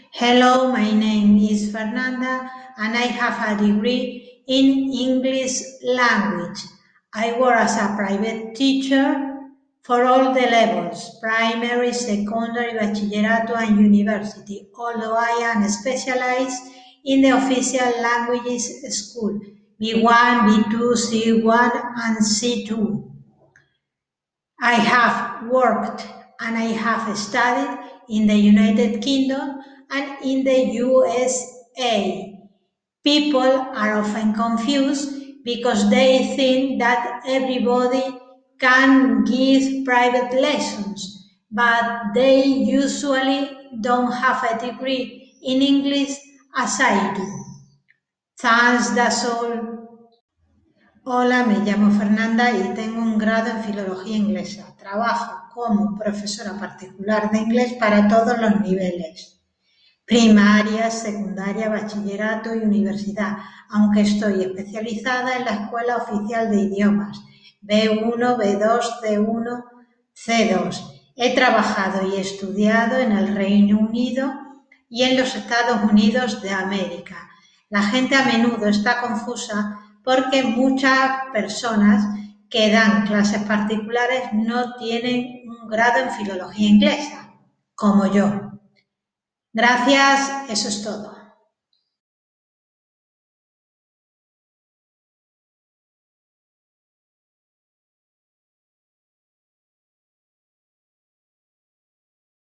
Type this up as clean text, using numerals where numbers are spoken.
Hello, my name is Fernanda and I have a degree in English language. I work as a private teacher for all the levels, primary, secondary, bachillerato and university, although I am specialized in the official languages school, B1, B2, C1 and C2. I have worked and I have studied in the United Kingdom and in the USA. People are often confused because they think that everybody can give private lessons, but they usually don't have a degree in English as I do. Thanks, that's all. Hola, me llamo Fernanda y tengo un grado en Filología Inglesa. Trabajo como profesora particular de inglés para todos los niveles, primaria, secundaria, bachillerato y universidad, aunque estoy especializada en la Escuela Oficial de Idiomas, B1, B2, C1, C2. He trabajado y estudiado en el Reino Unido y en los Estados Unidos de América. La gente a menudo está confusa porque muchas personas que dan clases particulares no tienen un grado en filología inglesa, como yo. Gracias, eso es todo.